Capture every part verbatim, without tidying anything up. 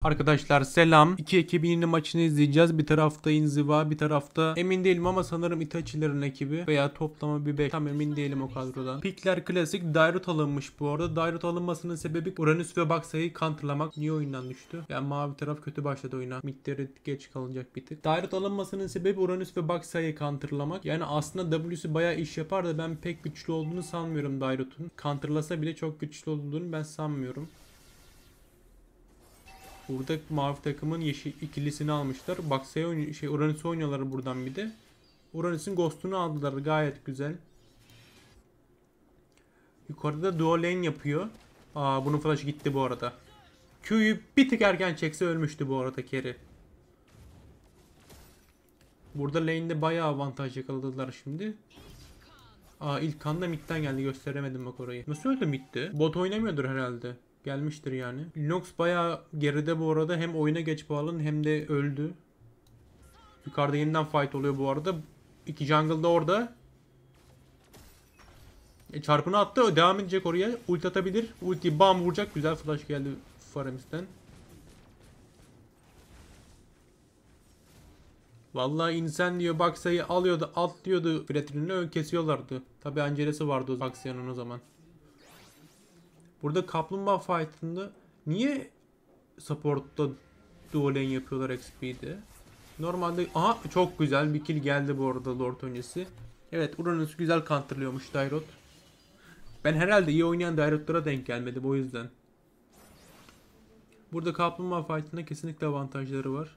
Arkadaşlar selam. İki ekibin yeni maçını izleyeceğiz. Bir tarafta inziva, bir tarafta emin değilim ama sanırım Itachi'lerin ekibi veya toplama bir bek. Tam emin değilim o kadrodan. Pikler klasik. Dairut alınmış bu arada. Dairut alınmasının sebebi Uranüs ve Baksa'yı counterlamak. Niye oyundan düştü? Yani mavi taraf kötü başladı oyuna. Midleri geç kalacak bir tık. Dairut alınmasının sebebi Uranüs ve Baksa'yı counterlamak. Yani aslında W'su bayağı iş yapar da ben pek güçlü olduğunu sanmıyorum Dairut'un. Counterlasa bile çok güçlü olduğunu ben sanmıyorum. Burada mavi takımın yeşil ikilisini almışlar. Baksa'ya oynuyor, şey Uranüs'ü oynuyorlar buradan bir de. Uranüs'ün Ghost'unu aldılar. Gayet güzel. Yukarıda dual lane yapıyor. Aa, bunun flash'ı gitti bu arada. Q'yu bir tık erken çekse ölmüştü bu arada Kerry. Burada lane'de bayağı avantaj yakaladılar şimdi. Aa, ilk kan da mid'den geldi, gösteremedim bak orayı. Nasıl öldü mid'de? Bot oynamıyordur herhalde. Gelmiştir yani. Linox bayağı geride bu arada. Hem oyuna geç bağlı hem de öldü. Yukarıda yeniden fight oluyor bu arada. İki jungle da orada. E, çarpını attı. Devam edecek oraya. Ulti atabilir. Ulti bam vuracak. Güzel flash geldi Faramis'ten. Vallahi insan diyor Baksa'yı alıyordu, atlıyordu. Fretrin'le kesiyorlardı. Tabi Angeles'i vardı o Baksa'nın o zaman. Burada kaplumbağa fight'ında niye support'ta dual lane yapıyorlar X P'de? Normalde aha çok güzel bir kill geldi bu arada Lord öncesi. Evet, Uranüs güzel counterlıyormuş Dairot. Ben herhalde iyi oynayan Dairot'lara denk gelmedim o yüzden. Burada kaplumbağa fight'ında kesinlikle avantajları var.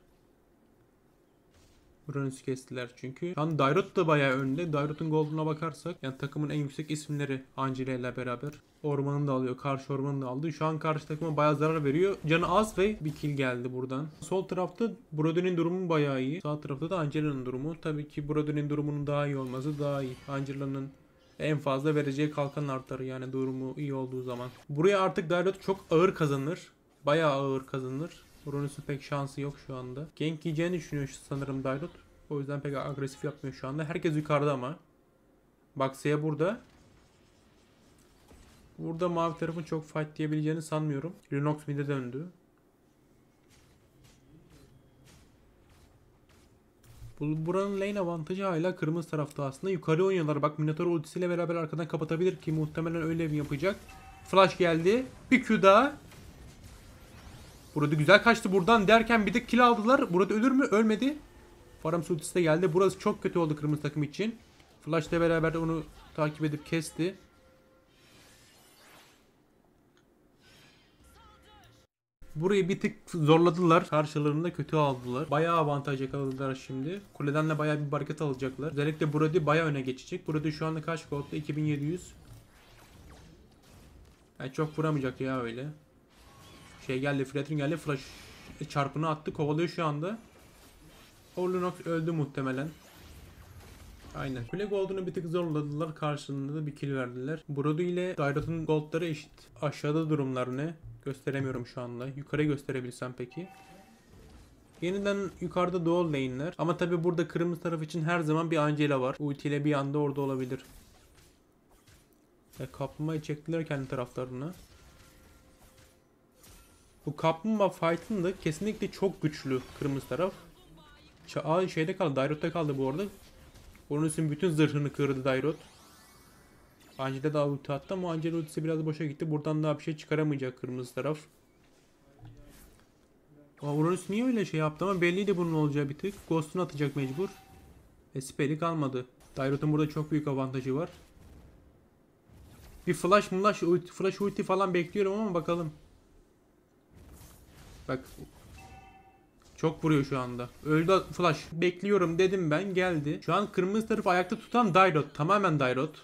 Uranüs'ü kestiler çünkü. Şu an Dairot da bayağı önde. Dairot'un gold'una bakarsak yani takımın en yüksek isimleri Angela ile beraber. Ormanını da alıyor. Karşı ormanını da aldı. Şu an karşı takıma bayağı zarar veriyor. Canı az ve bir kill geldi buradan. Sol tarafta Brody'nin durumu bayağı iyi. Sağ tarafta da Angela'nın durumu. Tabii ki Brody'nin durumunun daha iyi olması daha iyi. Angela'nın en fazla vereceği kalkan artar yani durumu iyi olduğu zaman. Buraya artık Dairot çok ağır kazanır. Bayağı ağır kazanır. Uranüs'ün pek şansı yok şu anda. Gank yiyeceğini düşünüyor sanırım Dairot. O yüzden pek agresif yapmıyor şu anda. Herkes yukarıda ama. Baksa'ya burada. Burada mavi tarafın çok fight diyebileceğini sanmıyorum. Lunox mid'e döndü. Bu, buranın lane avantajı hala kırmızı tarafta aslında. Yukarı oynuyorlar. Bak Minotaur ultisiyle beraber arkadan kapatabilir ki muhtemelen öyle mi yapacak. Flash geldi. Bir Q daha. Burada güzel kaçtı buradan derken bir de kill aldılar. Burada ölür mü? Ölmedi. Faramis ultisi de geldi. Burası çok kötü oldu kırmızı takım için. Flash ile beraber onu takip edip kesti. Burayı bir tık zorladılar. Karşılarında kötü aldılar. Bayağı avantaj yakaladılar şimdi. Kuleden de bayağı bir barikat alacaklar. Özellikle Brody bayağı öne geçecek. Brody şu anda kaç gold'da? iki bin yedi yüz. Yani çok vuramayacak ya öyle. Şey geldi. Fretrin geldi. Flash çarpını attı. Kovalıyor şu anda. Orlunox öldü muhtemelen. Aynen. Kule gold'unu bir tık zorladılar. Karşılığında da bir kill verdiler. Brody ile Dairot'un gold'ları eşit. Aşağıda durumlar ne? Gösteremiyorum şu anda. Yukarı gösterebilsem peki. Yeniden yukarıda dual lane'ler. Ama tabi burada kırmızı taraf için her zaman bir Angela var. Ulti ile bir anda orada olabilir. Ya, kaplumbağayı çektiler kendi taraflarına. Bu kaplumbağa fight'ın da kesinlikle çok güçlü kırmızı taraf. Aa, şeyde kaldı. Dairot'ta kaldı bu arada. Onun için bütün zırhını kırdı Dairot. Angela da ulti attı ama Angela ultisi biraz boşa gitti. Buradan daha bir şey çıkaramayacak kırmızı taraf. Aa, Uranüs niye öyle şey yaptı ama belliydi bunun olacağı bir tık. Ghost'unu atacak mecbur. E spell'i kalmadı. Dairot'un burada çok büyük avantajı var. Bir flash flash ulti, flash ulti falan bekliyorum ama bakalım. Bak. Çok vuruyor şu anda. Öldü flash. Bekliyorum dedim ben, geldi. Şu an kırmızı tarafı ayakta tutan Dairot. Tamamen Dairot.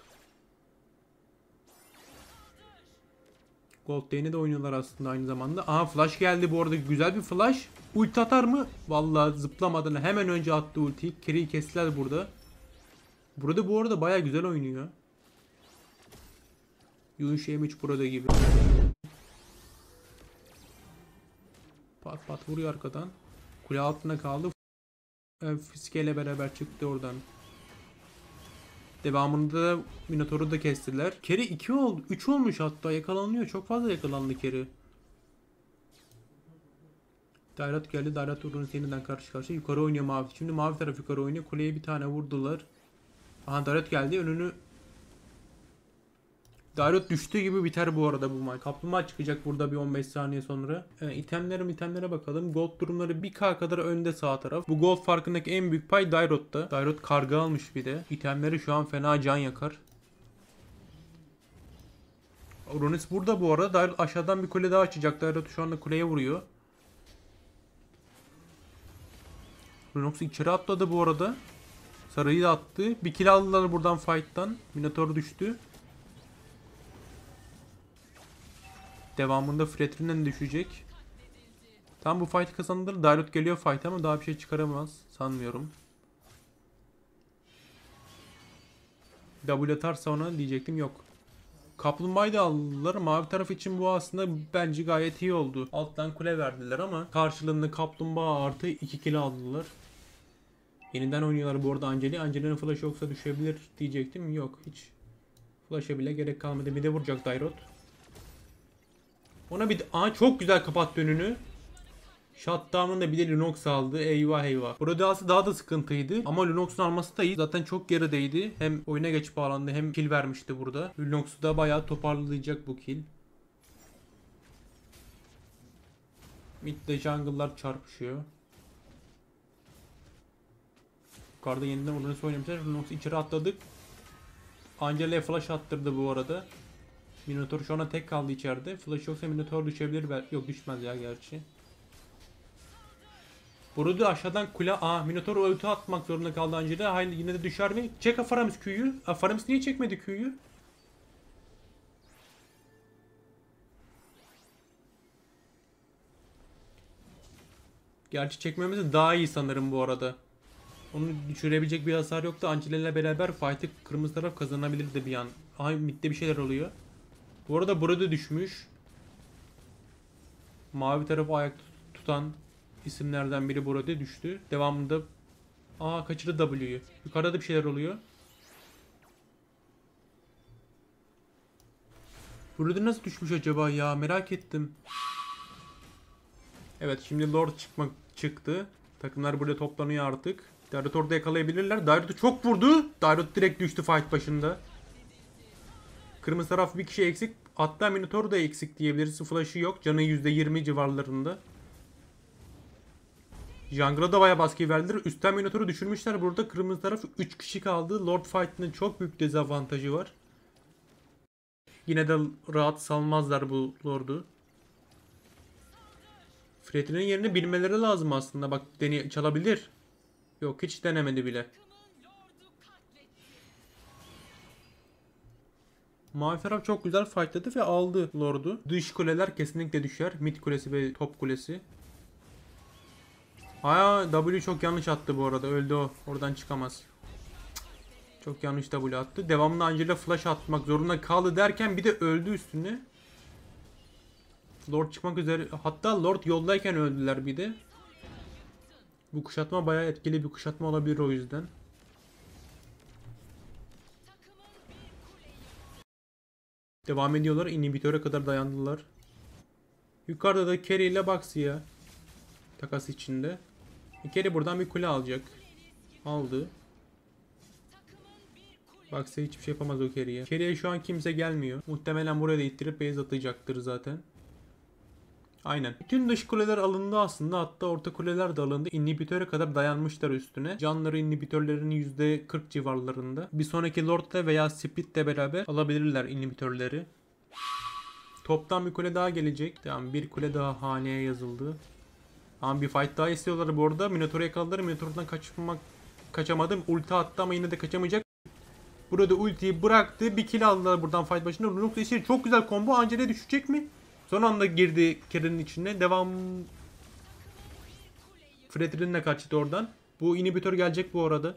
Gold lane'i de oynuyorlar aslında aynı zamanda. Aha flash geldi bu arada. Güzel bir flash. Ulti atar mı? Vallahi zıplamadan hemen önce attı ultiyi. Kerry'i kestiler burada. Burada bu arada baya güzel oynuyor. Yunşemiş burada gibi. Pat pat vuruyor arkadan. Kule altına kaldı. Fiske ile beraber çıktı oradan. Devamında da Minotaur'u da kestiler. Kerry iki oldu. üç olmuş hatta. Yakalanıyor. Çok fazla yakalandı Kerry. Dairot geldi. Dairot Uranüs yeniden karşı karşıya. Yukarı oynuyor mavi. Şimdi mavi taraf yukarı oynuyor. Kuleye bir tane vurdular. Aha Dairot geldi. Önünü Dairot düştüğü gibi biter bu arada bu maç. Kaplumbağa çıkacak burada bir on beş saniye sonra. Evet, itemlere itemlere bakalım. Gold durumları bir K kadar önde sağ taraf. Bu gold farkındaki en büyük pay Dairot'ta. Dairot karga almış bir de. İtemleri şu an fena can yakar. Uranüs burada bu arada. Dairot aşağıdan bir kule daha açacak. Dairot şu anda kuleye vuruyor. Lunox içeri atladı bu arada. Sarıyı da attı. Bir kill aldılar buradan fight'tan. Minotaur düştü. Devamında Fretrin'den düşecek. Tam bu fight kazanılır. Dairot geliyor fight ama daha bir şey çıkaramaz. Sanmıyorum. W atarsa ona diyecektim, yok. Kaplumbağayı da aldılar. Mavi taraf için bu aslında bence gayet iyi oldu. Alttan kule verdiler ama karşılığında kaplumbağa artı iki kill aldılar. Yeniden oynuyorlar bu arada Angeli. Angeli'nin flash yoksa düşebilir diyecektim. Yok, hiç flash'a bile gerek kalmadı. Bir de vuracak Dairot. Ona bir... Aa, çok güzel kapattı önünü. Shutdown'un da bir de Lunox aldı. Eyvah eyvah. Burada aslında daha da sıkıntıydı. Ama Lunox'un alması da iyi. Zaten çok gerideydi. Hem oyuna geç bağlandı hem kill vermişti burada. Lunox'u da bayağı toparlayacak bu kill. Mid'de jungle'lar çarpışıyor. Yukarıda yeniden Uranüs oynamışlar. Lunox içeri atladık. Angela'ya flash attırdı bu arada. Minotaur şu anda tek kaldı içeride. Flash yoksa Minotaur düşebilir. Yok, düşmez ya gerçi. Burada aşağıdan kule... Aa, Minotaur ulti atmak zorunda kaldı Angela. Hayır, yine de düşer mi? Çek Afaramis Q'yu. Afaramis niye çekmedi Q'yu? Gerçi çekmemiz daha iyi sanırım bu arada. Onu düşürebilecek bir hasar yoktu. Angela ile beraber fight'ı kırmızı taraf kazanabilirdi bir an. Aha, midde bir şeyler oluyor. Bu arada burada düşmüş. Mavi tarafı ayakta tutan isimlerden biri burada düştü. Devamında aa, kaçırdı W'yu. Yukarıda da bir şeyler oluyor. Burada nasıl düşmüş acaba ya, merak ettim. Evet, şimdi Lord çıkmak çıktı. Takımlar burada toplanıyor artık. Dairot orada yakalayabilirler. Dairot'u çok vurdu. Dairot direkt düştü fight başında. Kırmızı taraf bir kişi eksik. Hatta Minotaur da eksik diyebiliriz. Flash'ı yok. Canı yüzde yirmi civarlarında. Jungle'a da bayağı baskı verdiler. Üstten Minotaur'u düşürmüşler. Burada kırmızı taraf üç kişi kaldı. Lord fight'ının çok büyük dezavantajı var. Yine de rahat salmazlar bu Lord'u. Fretrin'in yerini bilmeleri lazım aslında. Bak, deney çalabilir. Yok, hiç denemedi bile. Mavi taraf çok güzel fightladı ve aldı Lord'u. Dış kuleler kesinlikle düşer. Mid kulesi ve top kulesi. Aya, W çok yanlış attı bu arada. Öldü o. Oradan çıkamaz. Çok yanlış W attı. Devamında Angela flash atmak zorunda kaldı derken bir de öldü üstüne. Lord çıkmak üzere. Hatta Lord yoldayken öldüler bir de. Bu kuşatma bayağı etkili bir kuşatma olabilir o yüzden. Devam ediyorlar. İnhibitöre kadar dayandılar. Yukarıda da Carry ile Baxia takas içinde. Carry buradan bir kule alacak. Aldı. Baxia hiçbir şey yapamaz o Carry'ye. Carry'ye şu an kimse gelmiyor. Muhtemelen buraya da ittirip base atacaktır zaten. Aynen. Bütün dış kuleler alındı aslında. Hatta orta kuleler de alındı. İnhibitöre kadar dayanmışlar üstüne. Canları inhibitörlerin yüzde kırk civarlarında. Bir sonraki Lord'la veya Split'le beraber alabilirler inhibitörleri. Toptan bir kule daha gelecek. Tamam, bir kule daha haneye yazıldı. Ama bir fight daha istiyorlar bu arada. Minotaur'u yakaladılar. Minotaur'dan kaçmak kaçamadım. Ulti attı ama yine de kaçamayacak. Burada ultiyi bıraktı. Bir kill aldılar buradan fight başında. Lunox eşi çok güzel combo. Angela düşecek mi? Son anda girdi Carry'nin içine. Devam. Fretrin'le kaçtı oradan. Bu inhibitör gelecek bu arada.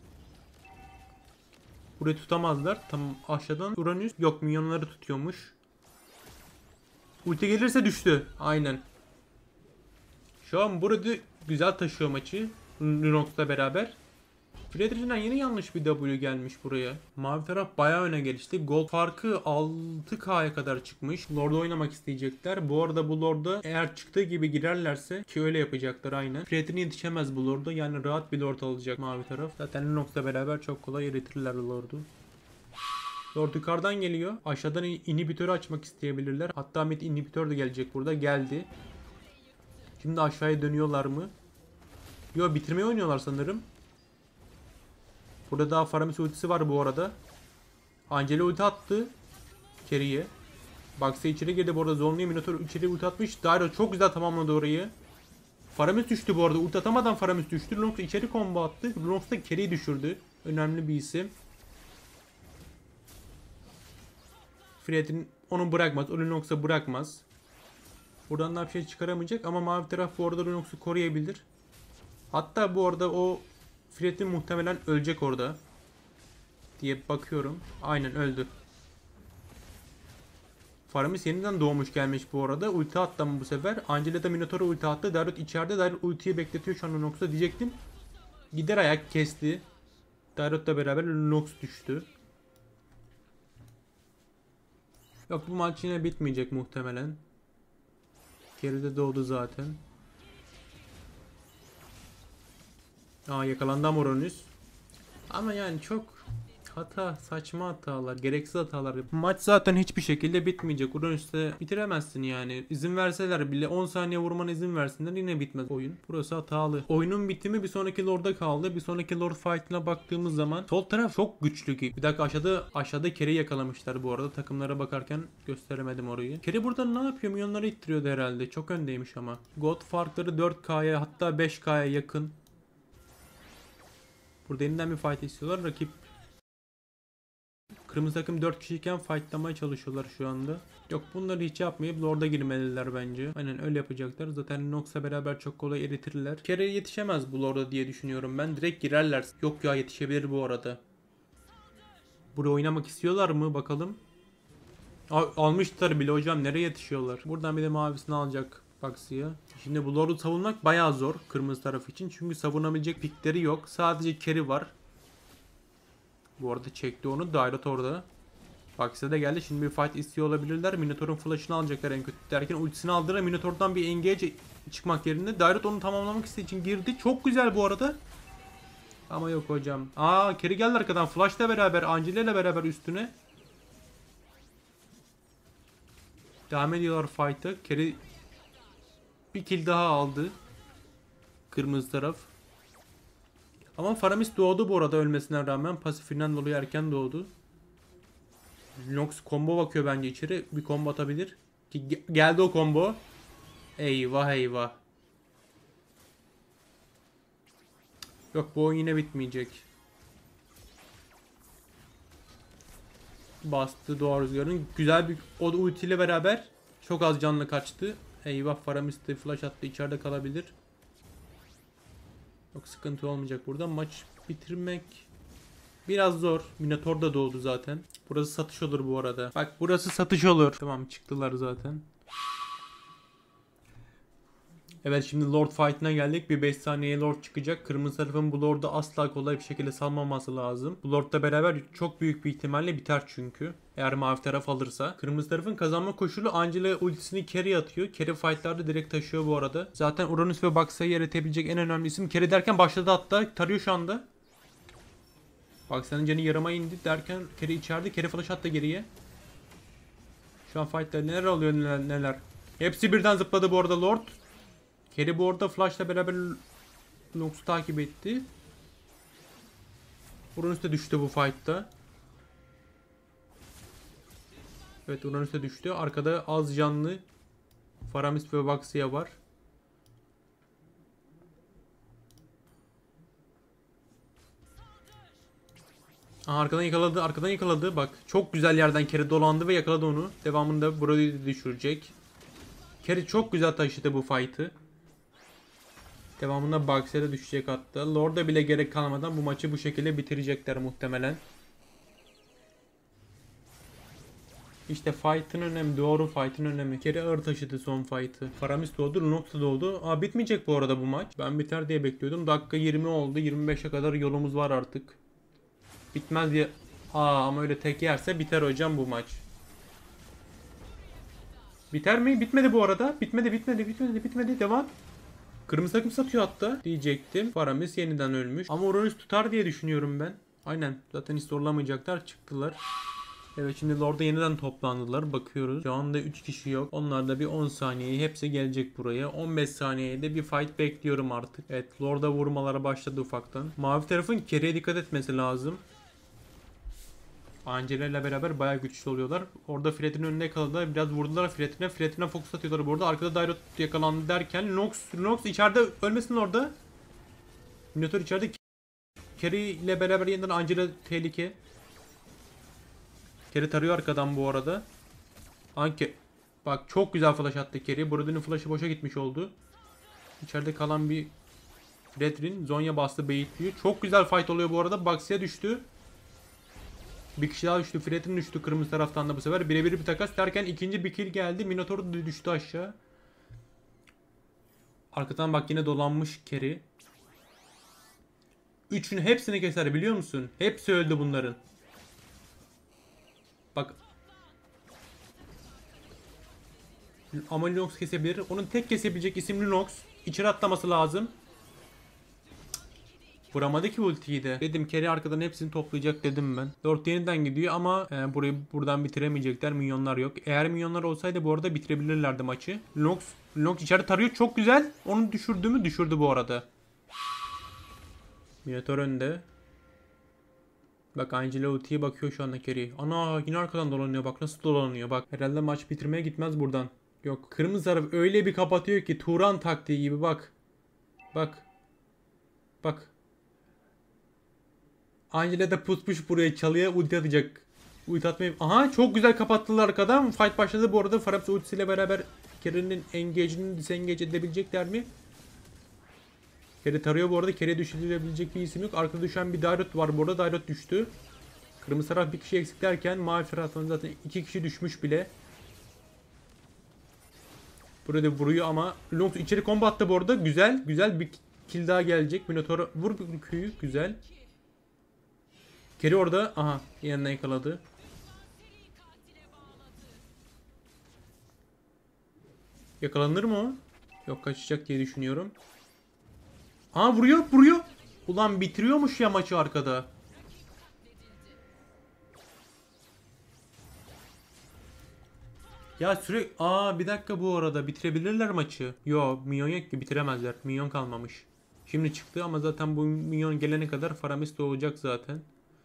Burayı tutamazlar. Tam aşağıdan Uranüs. Yok, minyonları tutuyormuş. Ulti gelirse düştü. Aynen. Şu an burada güzel taşıyor maçı. Lunox'la beraber. Predator'dan yeni yanlış bir W gelmiş buraya. Mavi taraf bayağı öne gelişti. Gold farkı altı K'ya kadar çıkmış. Lord'da oynamak isteyecekler. Bu arada bu Lord'da eğer çıktığı gibi girerlerse, ki öyle yapacaklar aynen, Predator'ın yetişemez bu Lord'da. Yani rahat bir Lord alacak mavi taraf. Zaten Lunox'la beraber çok kolay eritirler Lord'u. Lord yukarıdan geliyor. Aşağıdan inhibitörü açmak isteyebilirler. Hatta mid inhibitör de gelecek burada. Geldi. Şimdi aşağıya dönüyorlar mı? Yo, bitirmeye oynuyorlar sanırım. Burada daha Faramis ultisi var bu arada. Angela ulti attı. Carry'e. Box'a içeri girdi bu arada. Zonlu'ya Minotaur içeri ulti atmış. Dairo çok güzel tamamladı orayı. Faramis düştü bu arada. Ulti atamadan Faramis düştü. Lunox içeri combo attı. Lunox da Carry'i düşürdü. Önemli bir isim. Fred'in onu bırakmaz. O Lunox'a bırakmaz. Buradan da bir şey çıkaramayacak ama mavi taraf bu arada Lunox'u koruyabilir. Hatta bu arada o Fred'in muhtemelen ölecek orada diye bakıyorum. Aynen öldü. Faramis yeniden doğmuş gelmiş bu arada. Ulti attı ama bu sefer. Angela da Minotaur'a ulti attı. Dairot içeride. Dairot ultiyi bekletiyor şu an Lunox'a diyecektim. Gider ayak kesti. Dairot'la beraber Lunox düştü. Yok, bu maç yine bitmeyecek muhtemelen. Geride doğdu zaten. Aa, yakalandı Amoronus. Ama yani çok hata, saçma hatalar, gereksiz hatalar. Maç zaten hiçbir şekilde bitmeyecek. Uranüs'te bitiremezsin yani. İzin verseler bile on saniye vurmana izin versinler yine bitmez oyun. Burası hatalı. Oyunun bitimi bir sonraki Lord'a kaldı. Bir sonraki Lord fight'ına baktığımız zaman sol taraf çok güçlü ki. Bir dakika, aşağıda aşağıda Carry'i yakalamışlar bu arada. Takımlara bakarken gösteremedim orayı. Carry burada ne yapıyor? Milyonları ittiriyordu herhalde. Çok öndeymiş ama. God farkları dört K'ya hatta beş K'ya yakın. Burada yeniden bir fight istiyorlar. Rakip kırmızı takım dört kişiyken fightlamaya çalışıyorlar şu anda. Yok, bunları hiç yapmayıp Lord'a girmeliler bence. Aynen öyle yapacaklar. Zaten Lunox'la beraber çok kolay eritirler. Carry yetişemez bu Lord'a diye düşünüyorum ben. Direkt girerler. Yok ya, yetişebilir bu arada. Buraya oynamak istiyorlar mı bakalım. Al almışlar bile hocam, nereye yetişiyorlar? Buradan bir de mavisini alacak Baxia'ya. Şimdi bu Lord'u savunmak bayağı zor kırmızı taraf için. Çünkü savunabilecek pikleri yok. Sadece Carry var. Bu arada çekti onu. Dairot orada. Baxia da geldi. Şimdi bir fight istiyor olabilirler. Minotaur'un flash'ını alacaklar en kötü derken ultisini aldılar. Minotaur'dan bir engage çıkmak yerine Dairot onu tamamlamak istediği için girdi. Çok güzel bu arada. Ama yok hocam. Aa, Carry geldi arkadan. Flash'la beraber, Angela ile beraber üstüne. Devam ediyorlar fight'a. Carry bir kill daha aldı. Kırmızı taraf. Ama Faramis doğdu bu arada ölmesine rağmen. Pasifinden dolayı erken doğdu. Lunox combo bakıyor bence içeri. Bir combo atabilir. Ki geldi o combo. Eyvah eyvah. Yok, bu oyun yine bitmeyecek. Bastı doğa rüzgarının. Güzel bir o ultiyle beraber çok az canlı kaçtı. Eyvah, Faramis de flash attı. İçeride kalabilir. Yok, sıkıntı olmayacak burada. Maç bitirmek biraz zor. Minotaur da doğdu zaten. Burası satış olur bu arada. Bak, burası satış olur. Tamam, çıktılar zaten. Evet, şimdi Lord fight'ına geldik. Bir beş saniyeye Lord çıkacak. Kırmızı tarafın bu Lord'u asla kolay bir şekilde salmaması lazım. Bu Lord'la beraber çok büyük bir ihtimalle biter çünkü. Eğer mavi taraf alırsa. Kırmızı tarafın kazanma koşulu Angela ultisini Carry atıyor. Carry fight'larda direkt taşıyor bu arada. Zaten Uranus ve Baxia'yı eritebilecek en önemli isim. Carry derken başladı hatta. Tarıyor şu anda. Baxia'nın canı yarıma indi derken Carry içeride. Carry flash attı geriye. Şu an fight'lar neler oluyor neler neler. Hepsi birden zıpladı bu arada Lord. Carry bu arada flash'la beraber Lunox'u takip etti. Uranüs de düştü bu fight'ta. Evet, Uranüs de düştü. Arkada az canlı Faramis ve Baxia var. Aha, arkadan yakaladı. Arkadan yakaladı. Bak, çok güzel yerden Carry dolandı ve yakaladı onu. Devamında Brody'yi de düşürecek. Carry çok güzel taşıdı bu fight'ı. Devamında Baxia'da düşecek hatta. Lord'a bile gerek kalmadan bu maçı bu şekilde bitirecekler muhtemelen. İşte fight'ın önemi, doğru fight'ın önemi. Kere ağır taşıdı son fight'ı. Faramis doğdu, Lunox da doğdu. Aa, bitmeyecek bu arada bu maç. Ben biter diye bekliyordum. Dakika yirmi oldu. yirmi beşe kadar yolumuz var artık. Bitmez diye. Aa, ama öyle tek yerse biter hocam bu maç. Biter mi? Bitmedi bu arada. Bitmedi, bitmedi, bitmedi, bitmedi. Devam. Kırmızı takım satıyor hatta diyecektim. Faramis yeniden ölmüş. Ama Uranüs tutar diye düşünüyorum ben. Aynen. Zaten hiç zorlamayacaklar. Çıktılar. Evet, şimdi Lord'a yeniden toplandılar. Bakıyoruz. Şu anda üç kişi yok. Onlar da bir on saniye. Hepsi gelecek buraya. on beş saniyede de bir fight bekliyorum artık. Evet, Lord'a vurmalara başladı ufaktan. Mavi tarafın Kere'ye dikkat etmesi lazım. Angela ile beraber bayağı güçlü oluyorlar. Orada Fred'in önüne yakaladılar. Biraz vurdular Fred'ine. Fred'ine fokus atıyorlar burada. Arkada Dairot yakalandı derken Nox, Nox içeride ölmesin orada. Minotaur içeride. Kerry ile beraber yeniden Angela tehlike. Kerry tarıyor arkadan bu arada. Anke. Bak çok güzel flash attı Kerry. Brody'nin flash'ı boşa gitmiş oldu. İçeride kalan bir Fredrin. Zonya bastı baitliyor. Çok güzel fight oluyor bu arada. Baxia'ya düştü. Bir kişi daha düştü. Fred'in düştü kırmızı taraftan da bu sefer. Birebir bir takas derken ikinci bir kill geldi. Minotaur da düştü aşağı. Arkadan bak yine dolanmış Kerry. Üçün hepsini keser biliyor musun? Hepsi öldü bunların. Bak. Ama Lunox kesebilir. Onun tek kesebilecek isim Lunox. İçeri atlaması lazım. Vuramadı ki ultiyi de. Dedim Kerry arkadan hepsini toplayacak dedim ben. Lord yeniden gidiyor ama e, burayı buradan bitiremeyecekler. Minyonlar yok. Eğer minyonlar olsaydı bu arada bitirebilirlerdi maçı. Lunox, Lunox içeri tarıyor. Çok güzel. Onu düşürdü mü? Düşürdü bu arada. Minotaur önde. Bak Angela ultiye bakıyor şu anda Kerry. Ana yine arkadan dolanıyor. Bak nasıl dolanıyor. Bak herhalde maç bitirmeye gitmez buradan. Yok. Kırmızı taraf öyle bir kapatıyor ki Turan taktiği gibi bak. Bak. Bak. Angela da pusmuş buraya çalıya ulti atacak. Ulti atmayı... Aha çok güzel kapattılar arkadan. Fight başladı bu arada. Faraps ultisiyle beraber Kerry'nin engage'ini disengage edebilecekler mi? Kerry tarıyor bu arada. Kerry'e düşürülebilecek bir isim yok. Arkada düşen bir Dairot var bu arada. Dairot düştü. Kırmızı taraf bir kişi eksik derken mavi taraftan zaten iki kişi düşmüş bile. Burada vuruyor ama Lunox içeri combo attı bu arada. Güzel. Güzel bir kill daha gelecek. Minotaur'a vur bir köyü. Güzel. Kerry orada. Aha. Yanına yakaladı. Yakalanır mı o? Yok kaçacak diye düşünüyorum. Aa vuruyor vuruyor. Ulan bitiriyormuş ya maçı arkada. Ya sürekli... Aa bir dakika bu arada bitirebilirler maçı. Yo minyon yok ki bitiremezler. Minyon kalmamış. Şimdi çıktı ama zaten bu minyon gelene kadar Faramis doğacak zaten.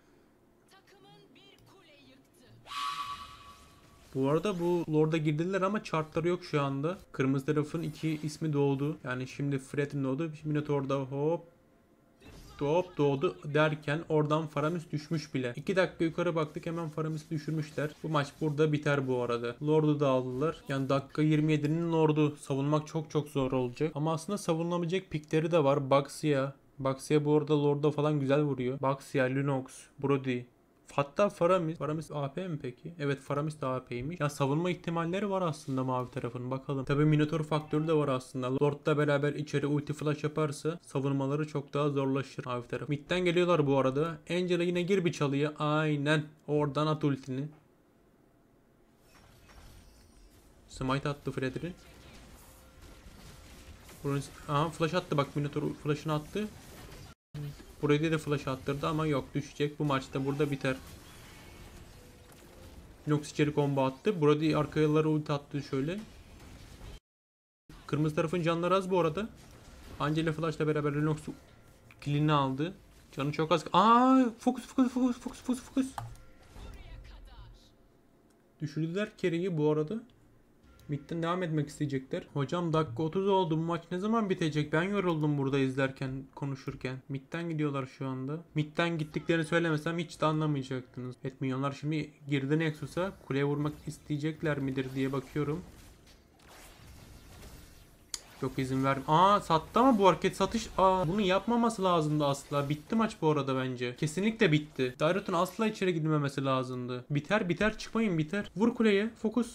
Bu arada bu Lord'a girdiler ama chartları yok şu anda. Kırmızı tarafın iki ismi doğdu. Yani şimdi Fred'in doğdu. Minotaur'da hop hop doğdu derken oradan Faramis düşmüş bile. iki dakika yukarı baktık hemen Faramis'i düşürmüşler. Bu maç burada biter bu arada. Lord'u da aldılar. Yani dakika yirmi yedinin Lord'u savunmak çok çok zor olacak. Ama aslında savunabilecek pikleri de var. Baxia. Baxia bu arada Lord'a falan güzel vuruyor. Baxia, Lunox, Brody. Hatta Faramis. Faramis A P mi peki? Evet Faramis de A P'ymiş. Ya savunma ihtimalleri var aslında mavi tarafın. Bakalım. Tabii Minotaur faktörü de var aslında. Lord'la beraber içeri ulti flash yaparsa savunmaları çok daha zorlaşır mavi taraf. Mid'den geliyorlar bu arada. Angela yine gir bir çalıya. Aynen. Oradan at ultini. Smite attı Fredrin. Aha flash attı bak Minotaur flash'ını attı. Buraya de flash attırdı ama yok düşecek. Bu maçta burada biter. Lunox içeri combo attı. Brody arkayalara ulti attı şöyle. Kırmızı tarafın canları az bu arada. Angela flash'la beraber Lunox killini aldı. Canı çok az. Aa, fokus fokus fokus fokus fokus fokus. Düşürdüler Kerry'i bu arada. Mid'den devam etmek isteyecekler. Hocam dakika otuz oldu. Bu maç ne zaman bitecek? Ben yoruldum burada izlerken, konuşurken. Mid'den gidiyorlar şu anda. Mid'den gittiklerini söylemesem hiç de anlamayacaktınız. Evet milyonlar şimdi girdi Nexus'a. Kuleye vurmak isteyecekler midir diye bakıyorum. Yok izin ver. Aa sattı ama bu hareket satış. Aa bunu yapmaması lazımdı asla. Bitti maç bu arada bence. Kesinlikle bitti. Dairut'un asla içeri girmemesi lazımdı. Biter biter çıkmayın biter. Vur kuleye. Fokus.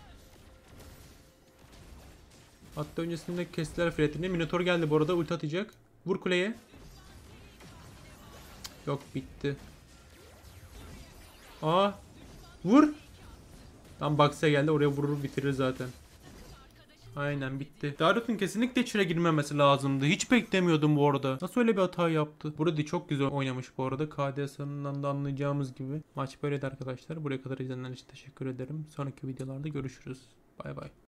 Hatta öncesinde kestiler fretini. Minotaur geldi bu arada. Ulti atacak. Vur kuleye. Yok bitti. Aa. Vur. Tam Box'a geldi. Oraya vurur bitirir zaten. Aynen bitti. Dairut'un kesinlikle içeri girmemesi lazımdı. Hiç beklemiyordum bu arada. Nasıl öyle bir hata yaptı? Burada çok güzel oynamış bu arada. K D sanından da anlayacağımız gibi. Maç böyleydi arkadaşlar. Buraya kadar izleyenler için teşekkür ederim. Sonraki videolarda görüşürüz. Bay bay.